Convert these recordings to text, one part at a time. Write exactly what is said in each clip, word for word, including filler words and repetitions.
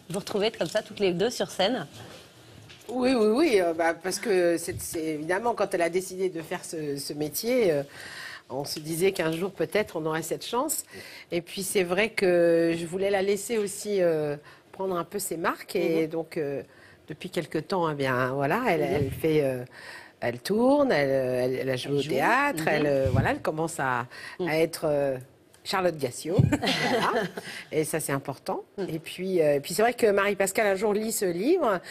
vous retrouvez comme ça, toutes les deux sur scène. Oui, oui, oui, euh, bah, parce que c'est évidemment, quand elle a décidé de faire ce, ce métier, euh, on se disait qu'un jour, peut-être, on aurait cette chance. Et puis, c'est vrai que je voulais la laisser aussi euh, prendre un peu ses marques. Et mm-hmm. donc, euh, depuis quelque temps, eh bien, voilà, elle, mm-hmm. elle fait... Euh, elle tourne, elle, elle, elle a joué elle au joue. théâtre, mm-hmm. elle, euh, voilà, elle commence à, mm. à être... Euh, Charlotte Gassio, voilà. Et ça, c'est important. Mm. Et puis, euh, puis c'est vrai que Marie-Pascale, un jour, lit ce livre.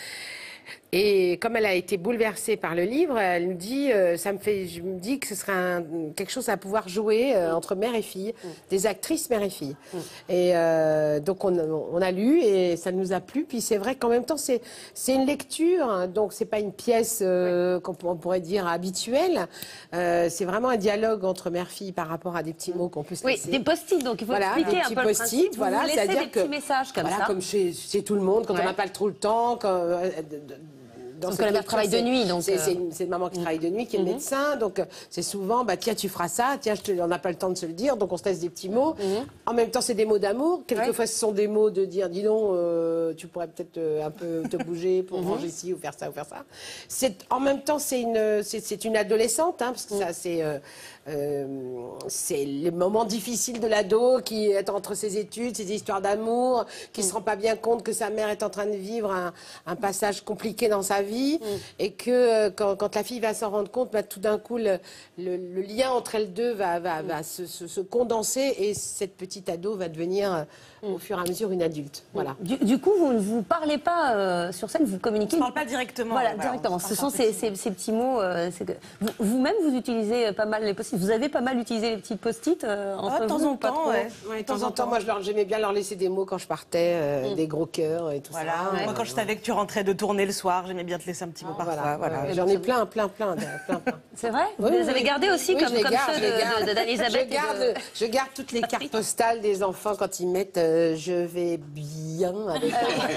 Et comme elle a été bouleversée par le livre, elle nous dit, euh, ça me fait, je me dis que ce serait un, quelque chose à pouvoir jouer euh, entre mère et fille, mm. des actrices mère et fille. Mm. Et euh, donc on, on a lu et ça nous a plu. Puis c'est vrai qu'en même temps c'est c'est une lecture, hein, donc c'est pas une pièce euh, oui. qu'on pourrait dire habituelle. Euh, c'est vraiment un dialogue entre mère-fille par rapport à des petits mots qu'on peut se laisser. Oui, des post-it. Donc il faut voilà, expliquer un peu le principe. Voilà, vous laissez des petits messages comme voilà, ça. Comme chez, chez tout le monde, quand ouais. on n'a pas trop le temps. Quand, euh, de, de, Parce que la mère travaille de nuit, donc... C'est euh... une, une maman qui mmh. travaille de nuit, qui est mmh. médecin, donc c'est souvent, bah, tiens, tu feras ça, tiens, je te, on n'a pas le temps de se le dire, donc on se laisse des petits mots. Mmh. En même temps, c'est des mots d'amour. Quelquefois, ouais. ce sont des mots de dire, dis donc, euh, tu pourrais peut-être euh, un peu te bouger pour mmh. manger ci, ou faire ça, ou faire ça. En même temps, c'est une, c'est une adolescente, hein, parce que mmh. ça, c'est... Euh, Euh, c'est les moments difficiles de l'ado qui est entre ses études, ses histoires d'amour, qui ne mm. se rend pas bien compte que sa mère est en train de vivre un, un passage compliqué dans sa vie mm. et que euh, quand, quand la fille va s'en rendre compte, bah, tout d'un coup le, le, le lien entre elles deux va, va, mm. va se, se, se condenser et cette petite ado va devenir euh, mm. au fur et à mesure une adulte. Mm. Voilà. Du, du coup, vous ne vous parlez pas euh, sur scène, vous communiquez. On ne parle pas directement. Voilà, voilà directement. Ce sont ces, ces, ces petits mots. Euh, que... Vous-même, vous, vous utilisez pas mal les post-it. Vous avez pas mal utilisé les petits post-it euh, entre ah, de temps vous, en temps, ouais. Ouais, de temps en temps. Moi, j'aimais bien leur laisser des mots quand je partais, euh, mm. des gros cœurs et tout voilà. ça. Ouais. Moi, quand je savais que tu rentrais de tourner le soir, j'aimais bien te laisser un petit mot ah, parfois. Voilà, voilà. J'en ai plein, plein, plein, plein, plein. C'est vrai? Oui, vous les avez oui. gardés aussi oui, comme, comme garde, ceux d'Elisabeth? Je, garde, de... je garde toutes les cartes postales des enfants quand ils mettent euh, je vais bien avec,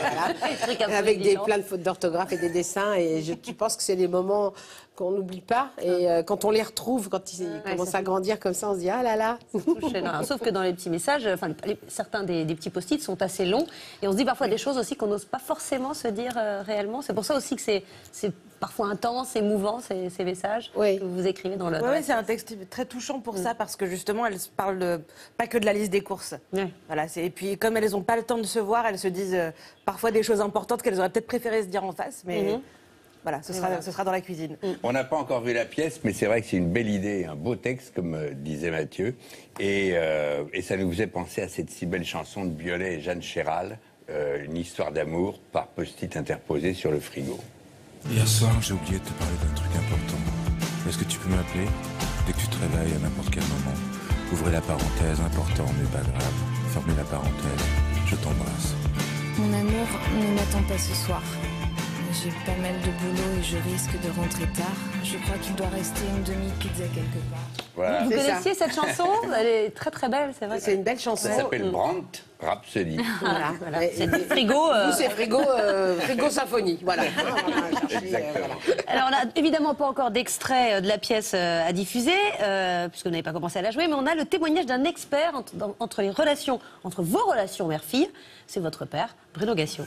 voilà, avec des plein de fautes d'orthographe et des dessins. Et je, je pense que c'est des moments qu'on n'oublie pas. Et euh, quand on les retrouve, quand ils ouais, commencent à grandir comme ça, on se dit ah là là. Non, sauf que dans les petits messages, enfin, les, certains des, des petits post-it sont assez longs et on se dit parfois des choses aussi qu'on n'ose pas forcément se dire euh, réellement. C'est pour ça aussi que c'est parfois intense, émouvant ces, ces messages oui. que vous écrivez dans le. Oui, ouais, c'est un texte très touchant pour mmh. ça parce que justement, elles parlent de, pas que de la liste des courses. Mmh. Voilà, et puis comme elles n'ont pas le temps de se voir, elles se disent euh, parfois des choses importantes qu'elles auraient peut-être préféré se dire en face, mais. Mmh. Voilà, ce sera, voilà. ce sera dans la cuisine. On n'a pas encore vu la pièce, mais c'est vrai que c'est une belle idée, un beau texte, comme euh, disait Mathieu. Et, euh, et ça nous faisait penser à cette si belle chanson de Biolay et Jeanne Chéral, euh, une histoire d'amour par post-it interposé sur le frigo. Hier soir, j'ai oublié de te parler d'un truc important. Est-ce que tu peux m'appeler dès que tu te réveilles, à n'importe quel moment? Ouvrez la parenthèse, important mais pas grave. Fermez la parenthèse, je t'embrasse. Mon amour ne m'attend pas ce soir. J'ai pas mal de boulot et je risque de rentrer tard. Je crois qu'il doit rester une demi-pizza quelque part. Voilà. Vous connaissiez cette chanson? Elle est très très belle, c'est vrai. C'est une belle chanson. Ça s'appelle Brandt Rhapsody. Voilà, voilà. C'est frigo. Euh... Nous, c'est frigo, euh, frigo symphonie. Voilà. Exactement. Alors, on n'a évidemment pas encore d'extrait de la pièce à diffuser, euh, puisque vous n'avez pas commencé à la jouer, mais on a le témoignage d'un expert entre, dans, entre les relations, entre vos relations mère-fille. C'est votre père, Bruno Gassio.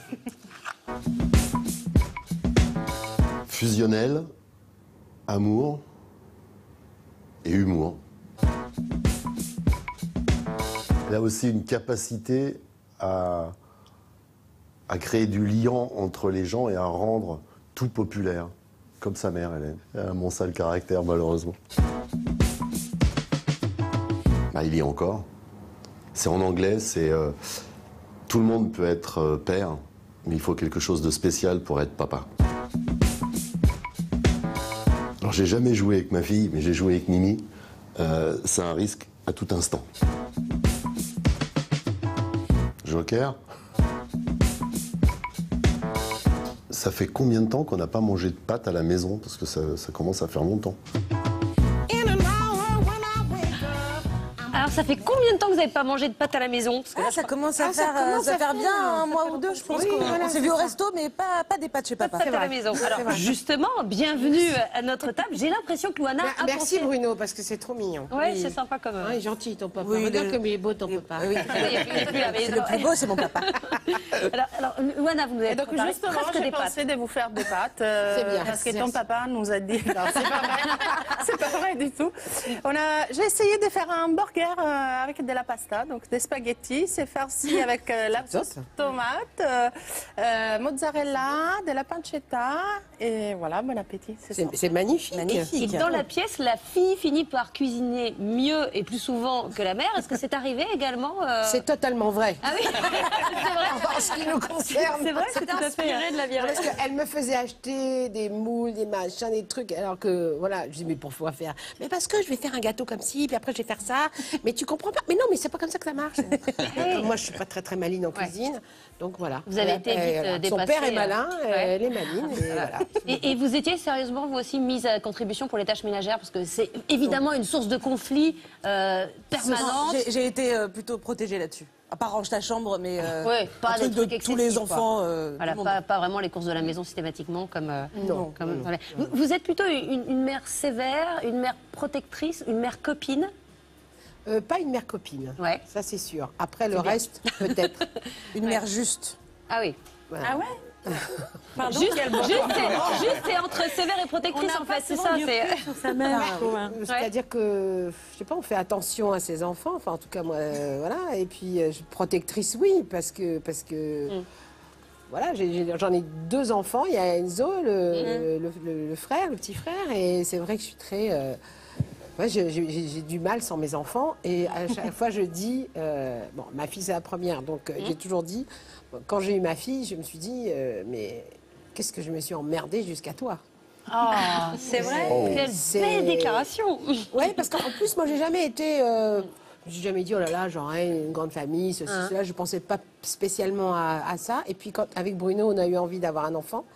Fusionnel, amour et humour. Elle a aussi une capacité à, à créer du lien entre les gens et à rendre tout populaire, comme sa mère, Hélène. Elle a mon sale caractère, malheureusement. Bah, il y est encore. C'est en anglais, c'est... Euh, tout le monde peut être euh, père, mais il faut quelque chose de spécial pour être papa. Alors, j'ai jamais joué avec ma fille, mais j'ai joué avec Mimi. Euh, c'est un risque à tout instant. Joker. Ça fait combien de temps qu'on n'a pas mangé de pâtes à la maison? Parce que ça, ça commence à faire longtemps. Alors ça fait combien de temps que vous n'avez pas mangé de pâtes à la maison? Parce que là, Ah, ça commence à Ah, ça faire, euh, commence ça à faire faire, bien hein. un mois ou deux, je pense. Oui, qu'on voilà, on s'est c'est vu au ça. resto, mais pas, pas des pâtes chez pas de papa. pâtes à la maison. Alors justement, bienvenue à notre table. J'ai l'impression que Louana a Merci pensé... Bruno, parce que c'est trop mignon. Ouais, c'est sympa comme... Ah, il est gentil ton papa. Oui, Regarde le- comme il est beau ton papa. Oui. Il est plus- il est plus à la C'est maison. le plus beau, c'est mon papa. Alors, alors, Louana, vous nous avez Et donc préparé justement, presque j'ai des pâtes. pensé de vous faire des pâtes. euh, C'est bien. Parce que ton Merci. papa nous a dit... Non, c'est pas vrai. C'est pas vrai du tout. On a... J'ai essayé de faire un burger euh, avec de la pasta, donc des spaghettis. C'est farci avec euh, la sauce tomate, euh, euh, mozzarella, de la pancetta. Et voilà, bon appétit. C'est ça. C'est c'est magnifique. Et dans la pièce, la fille finit par cuisiner mieux et plus souvent que la mère. Est-ce que c'est arrivé également euh... C'est totalement vrai. Ah oui, c'est vrai. En ce qui nous concerne. C'est vrai, c'est tout à fait de la vie Parce qu'elle me faisait acheter des moules, des machins, des trucs, alors que, voilà, je dis, mais pourquoi faire? Mais parce que je vais faire un gâteau comme ci, puis après je vais faire ça. Mais tu comprends pas? Mais non, mais c'est pas comme ça que ça marche. Moi, je suis pas très très maline en cuisine, donc voilà. Vous avez été vite, Elle- euh, Son dépassée, père est euh, malin, ouais. elle est maline, et voilà. Et, et vous étiez sérieusement, vous aussi, mise à contribution pour les tâches ménagères? Parce que c'est évidemment une source de conflit euh, permanente. J'ai- J'ai été euh, plutôt protégée là-dessus. À part range ta chambre, mais euh, Ouais, pas un des truc trucs de tous les excessifs, quoi. enfants. euh, Voilà, du monde. pas, pas vraiment les courses de la maison systématiquement comme... euh, Non, comme- non, voilà. Vous, vous êtes plutôt une, une mère sévère, une mère protectrice, une mère copine? Euh, pas une mère copine, Ouais. ça c'est sûr. Après le reste, peut-être. Une mère juste. Ah oui. Ah ouais? Pardon, Juste, juste, c'est, juste, c'est entre sévère et protectrice en fait, c'est ça. C'est... sur sa mère, je trouve, hein. C'est-à-dire que, je sais pas, on fait attention à ses enfants, enfin en tout cas moi, euh, voilà. Et puis euh, je- protectrice, oui, parce que, parce que, Mm. voilà, j'ai- j'ai- j'en ai deux enfants. Il y a Enzo, Mm. le, le, le- le frère, le petit frère, et c'est vrai que je suis très, euh, ouais, j'ai j'ai- j'ai du mal sans mes enfants. Et à chaque fois je dis, euh, bon, ma fille c'est la première, donc euh, Mm. j'ai toujours dit, quand j'ai eu ma fille, je me suis dit, euh, mais qu'est-ce que je me suis emmerdée jusqu'à toi. Ah, c'est vrai. Quelle C'est- belle déclaration. Oui, parce qu'en plus, moi, j'ai jamais été. Euh, j'ai jamais dit, oh là là, j'aurais une grande famille, ceci, Hein. cela. Je pensais pas spécialement à, à ça. Et puis, quand, avec Bruno, on a eu envie d'avoir un enfant.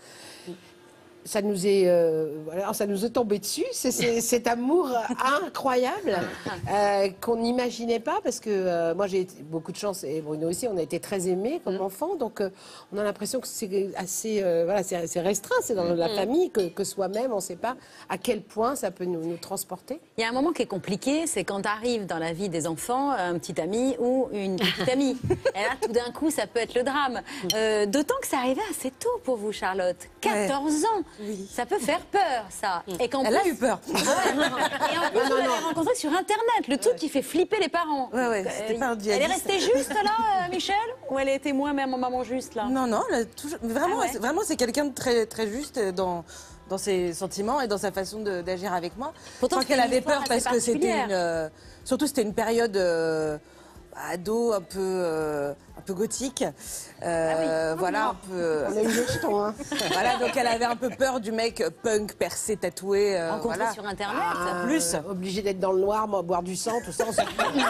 Ça nous est, euh, voilà, ça nous est tombé dessus. C'est c'est- cet amour incroyable euh, qu'on n'imaginait pas, parce que euh, moi j'ai été- beaucoup de chance et Bruno aussi. On a été très aimés comme enfants, donc euh, on a l'impression que c'est assez, euh, voilà, c'est c'est restreint. C'est dans la famille que, que soi-même, on ne sait pas à quel point ça peut nous, nous transporter. Il y a un moment qui est compliqué, c'est quand arrive dans la vie des enfants un petit ami ou une petite amie. Et là, tout d'un coup, ça peut être le drame. Euh, D'autant que c'est arrivé assez tôt pour vous, Charlotte. quatorze ans. Ça peut faire peur, ça. Et qu'en Elle plus- a eu peur. Ah ouais. Et en plus, vous l'avez rencontré sur Internet, le truc qui fait flipper les parents. Ouais, ouais, Euh, c'était pas un elle est djihadiste. restée juste là, euh, Michel? Ou elle a été moins même maman juste là? Non, non, elle a toujours- mais vraiment, Ah ouais. c'est- vraiment, c'est quelqu'un de très, très juste dans, dans ses sentiments et dans sa façon de- d'agir avec moi. Pourtant, Je crois c'était qu'elle une avait histoire peur parce assez que c'était particulière. une, euh, surtout c'était une période euh, ado un peu, euh, un peu gothique. Euh, voilà, un peu. On a eu le jeton, hein. Voilà, donc elle avait un peu peur du mec punk, percé, tatoué. euh, Rencontrée voilà. sur Internet. Ah, plus. Obligé d'être dans le noir, moi, boire du sang, tout ça. On s'en fout.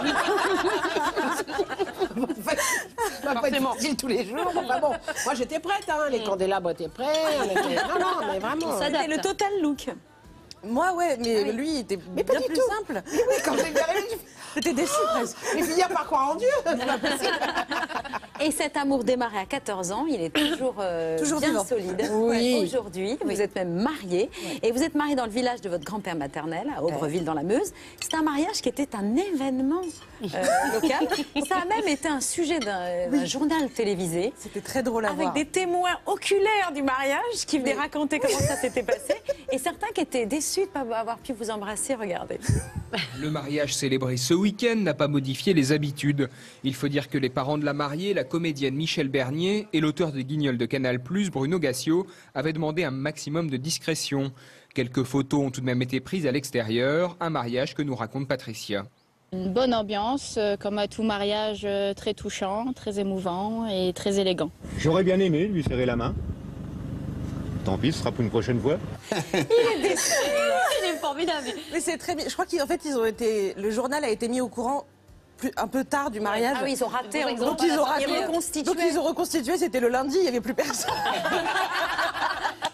Ça va pas être difficile tous les jours. Enfin bon, moi j'étais prête, hein. Les candélabres étaient prêts. on était- Non, non, mais vraiment. C'était le total look. Moi, ouais, mais lui, il était pas bien du plus tout. simple. Oui, quand j'ai vu arriver, C'était déçu presque. je vais finir par croire en Dieu. C'est pas possible. Et cet amour démarré à quatorze ans, il est toujours, euh, Toujours bien vivant. solide. Oui. Ouais, aujourd'hui, vous êtes même mariés. Et vous êtes mariés dans le village de votre grand-père maternel, à Aubreville, dans la Meuse. C'est un mariage qui était un événement euh, local. Ça a même été un sujet d'un d'un journal télévisé. C'était très drôle à Avec voir. des témoins oculaires du mariage qui venaient raconter comment ça s'était passé. Et certains qui étaient déçus de ne pas avoir pu vous embrasser. Regardez. Le mariage célébré ce week-end n'a pas modifié les habitudes. Il faut dire que les parents de la mariée, la comédienne Michel Bernier et l'auteur de Guignol de Canal plus, Bruno Gassio, avaient demandé un maximum de discrétion. Quelques photos ont tout de même été prises à l'extérieur, un mariage que nous raconte Patricia. Une bonne ambiance, euh, comme à tout mariage, euh, très touchant, très émouvant et très élégant. J'aurais bien aimé lui serrer la main. Tant pis, ce sera pour une prochaine fois. Il est formidable. Mais c'est très bien. Je crois qu'en fait, ils ont été. Le journal a été mis au courant plus, un peu tard du mariage. Ah oui, ils ont raté. en Donc gros, ils ont ils raté. reconstitué. Donc ils ont reconstitué. C'était le lundi. Il n'y avait plus personne.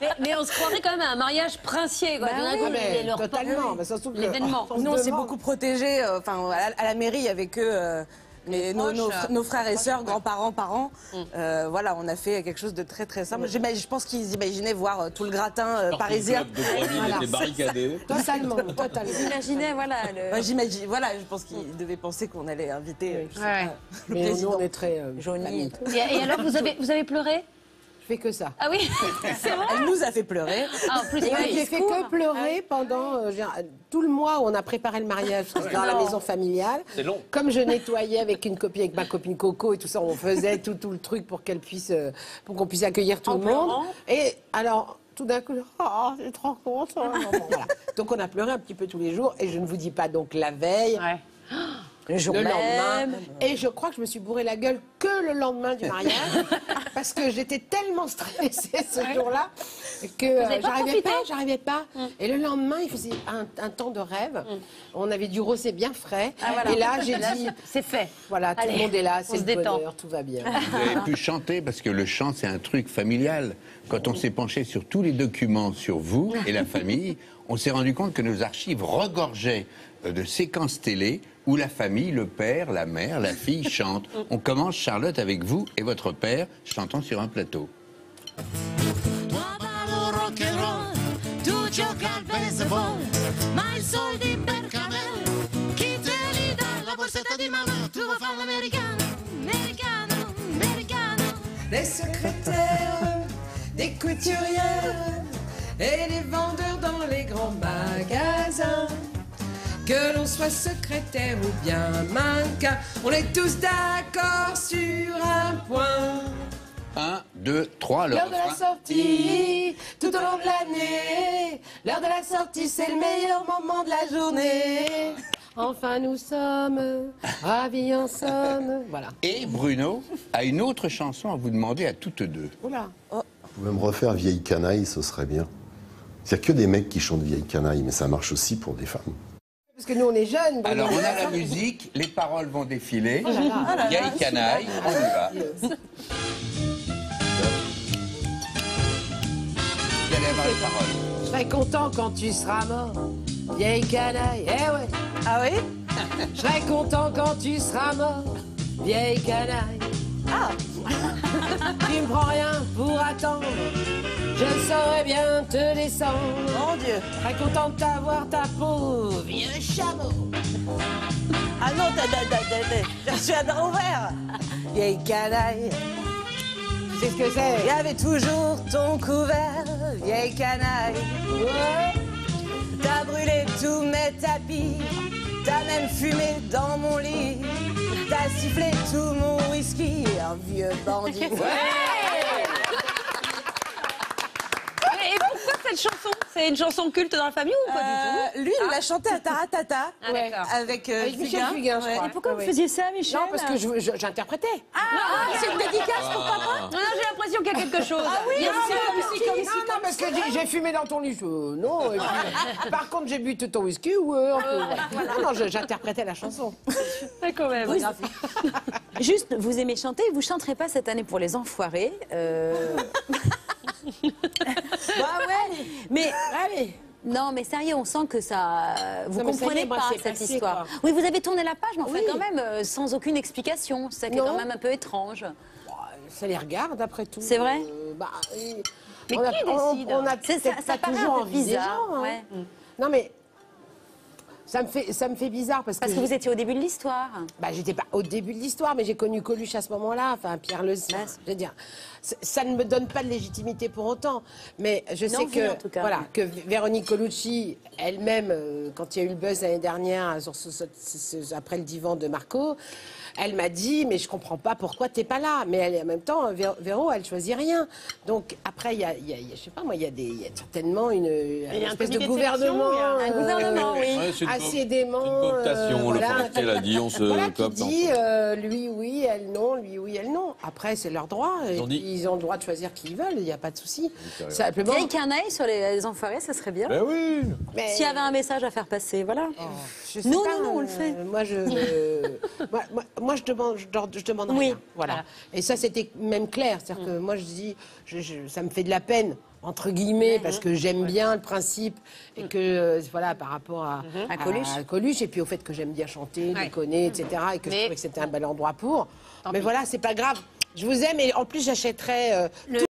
mais, mais on se croirait quand même à un mariage princier, quoi. Bah Tout d'un oui, coup, mais les- leur totalement, bah, surtout que- l'événement. on se Nous, on s'est demande. beaucoup protégés. euh, Enfin, à, la- à la mairie, il y avait que euh, les- nos, nos fr- nos frères et sœurs, grands-parents, parents. Euh, voilà, on a fait quelque chose de très très simple. J'imagine- Je pense qu'ils imaginaient voir euh, tout le gratin euh, parisien. Le club de Grenoble Voilà. était barricadé. Totalement, totalement. Vous imaginez, voilà. Le... Ouais, j'imagine, voilà, je pense qu'ils devaient penser qu'on allait inviter euh, je sais Ouais. pas, le Mais nous, président. on est très euh, Johnny. famille. Et, et alors, vous avez, vous avez pleuré? Je fais que ça. Ah oui, c'est vrai. Elle nous a fait pleurer. Ah, en plus, Et oui. j'ai fait que pleurer pendant euh, genre, tout le mois où on a préparé le mariage parce que dans la maison familiale. C'est long. Comme je nettoyais avec une copine, avec ma copine Coco et tout ça, on faisait tout, tout le truc pour qu'elle puisse, euh, pour qu'on puisse accueillir tout En le monde. pleurant. Et alors. Tout d'un coup, oh, c'est trop content. Voilà. Donc on a pleuré un petit peu tous les jours et je ne vous dis pas donc la veille, Ouais. Le jour le même. lendemain. Et je crois que je me suis bourré la gueule que le lendemain du mariage parce que j'étais tellement stressée ce jour-là que euh, avez pas j'arrivais profité pas, j'arrivais pas. Et le lendemain, il faisait un, un temps de rêve. On avait du rosé bien frais. Et là, j'ai dit, C'est fait. voilà, tout Allez, le monde est là, on c'est se le détend. bonheur, tout va bien. Vous avez pu chanter parce que le chant, c'est un truc familial. Quand on s'est penché sur tous les documents sur vous et la famille, on s'est rendu compte que nos archives regorgeaient euh, de séquences télé où la famille, le père, la mère, la fille chantent. On commence, Charlotte, avec vous et votre père chantant sur un plateau. rock and roll, tu giochi al baseball, ma i soldi per camel, chi te li dà la borsetta di mamma, tu vuoi fare l'americano, americano, americano. Des secrétaires, des couturières et des vendeurs dans les grands magasins. Que l'on soit secrétaire ou bien mannequin, on est tous d'accord sur un point. Un, deux, trois, le L'heure de la refrain. sortie, tout au long de l'année. L'heure de la sortie, c'est le meilleur moment de la journée. Enfin, nous sommes ravis en somme. Voilà. Et Bruno a une autre chanson à vous demander à toutes deux. Oula. Oh. Vous pouvez me refaire Vieille Canaille, ce serait bien. Il n'y a que des mecs qui chantent Vieille Canaille, mais ça marche aussi pour des femmes. Parce que nous, on est jeunes. Bruno. Alors, on a la musique, les paroles vont défiler. Oh là là, oh là là, Vieille canaille, on y va. Vous allez avoir les paroles. Je serai content quand tu seras mort, vieille canaille. Eh ouais. Ah oui? Je serai content quand tu seras mort, vieille canaille. Ah. Tu me prends rien pour attendre, je saurais bien te descendre. Mon Dieu. Je serais content de t'avoir ta peau, vieux chameau. Ah non, t'as, t'as, t'as, t'as, je suis à dents ouvert. Vieille canaille. Tu sais ce que c'est? Il y avait toujours ton couvert, vieille canaille. Ouais. T'as brûlé tous mes tapis, t'as même fumé dans mon lit, t'as sifflé tout mon whisky, un vieux bandit. Et pourquoi cette chanson? C'est une chanson culte dans la famille ou pas du Euh, lui, il l'a chanté à Taratata Ah, d'accord. avec, euh, Avec Michel Fugain, je crois. Et pourquoi Ah vous ouais. faisiez ça, Michel? Non, parce que je- je- j'interprétais. Ah, c'est une dédicace pour papa? Non, non, j'ai l'impression qu'il y a quelque chose. Ah oui, Non, non, non, parce que j'ai- j'ai fumé dans ton lit. Euh, non. Et puis, par contre, j'ai bu tout ton whisky ou euh, un peu. Non, non, je- j'interprétais la chanson. quand même. Vous- Juste, vous aimez chanter, vous chanterez pas cette année pour les enfoirés. euh, Bah ouais. Mais Allez. non, mais sérieux, on sent que ça. Vous Non, mais ça y comprenez est, moi, pas c'est cette passé, histoire. quoi. Oui, vous avez tourné la page, mais enfin Oui. quand même euh, sans aucune explication. C'est ça qui est Non. quand même un peu étrange. Ça les regarde après tout. C'est vrai Euh, bah, euh, Mais on a- qui on- décide On a C'est- ça- peut-être ça pas paraît toujours un peu envie des bizarre, gens, hein. ouais. Non, mais ça me fait, ça me fait bizarre parce, Parce que que vous étiez au début de l'histoire. bah, j'étais pas au début de l'histoire, mais j'ai connu Coluche à ce moment-là, enfin Pierre Le Bah, je veux dire, c- ça ne me donne pas de légitimité pour autant, mais je Non, sais vous, que en tout cas. voilà que Véronique Colucci elle-même, euh, quand il y a eu le buzz l'année dernière sur ce- ce- ce- ce- après le divan de Marco, elle m'a dit mais je comprends pas pourquoi t'es pas là, mais elle, en même temps Vé- Véro elle choisit rien, donc après il y a, il y a- il y a- je sais pas moi il y a des, il y a certainement une, une un espèce de comité de gouvernement, sélection, il y a un gouvernement, oui. Ouais, c'est une assez co- dément, une cooptation, euh, le voilà. forestier l'a dit, on se Voilà, qui coopte dit ensemble. euh, lui oui, elle non, lui oui, elle non. Après, c'est leur droit. Et Ils ont dit- puis, ils ont le droit de choisir qui ils veulent, il n'y a pas de souci. Simplement. Vieille canaille sur les, les enfoirés, ça serait bien. Ben oui. mais- S'il y avait un message à faire passer, voilà. je sais Non, pas, non, non, on le euh, fait. Moi, je, moi, moi, moi, je demande, je, je demande Oui. rien. Voilà. Et ça, c'était même clair. C'est-à-dire que moi, je dis, je- je- ça me fait de la peine. entre guillemets, parce que j'aime bien le principe et que, euh, voilà, par rapport à, À à- Coluche. à Coluche, et puis au fait que j'aime bien chanter, Ouais. déconner, et cetera, et que je Mais- trouvais que c'était un bel endroit pour. Tant Mais pis. voilà, c'est pas grave. Je vous aime, et en plus, j'achèterais euh,